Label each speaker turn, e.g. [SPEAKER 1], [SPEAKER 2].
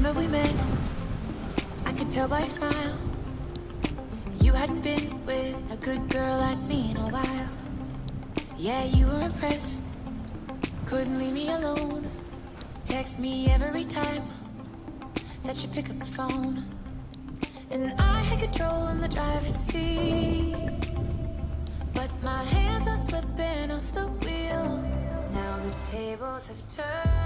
[SPEAKER 1] we met? I could tell by your smile. You hadn't been with a good girl like me in a while. Yeah, you were impressed. Couldn't leave me alone. Text me every time that you pick up the phone. And I had control in the driver's seat, but my hands are slipping off the wheel. Now the tables have turned.